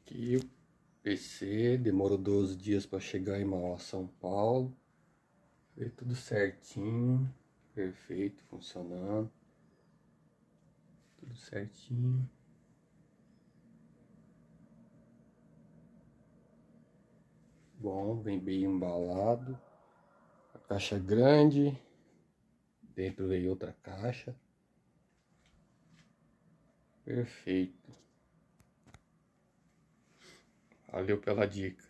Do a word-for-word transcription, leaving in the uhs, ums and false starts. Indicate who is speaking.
Speaker 1: Aqui o P C demorou doze dias para chegar em Mauá, São Paulo. Foi tudo certinho, perfeito, funcionando. Tudo certinho. Bom, vem bem embalado. A caixa grande. Dentro veio outra caixa. Perfeito. Valeu pela dica.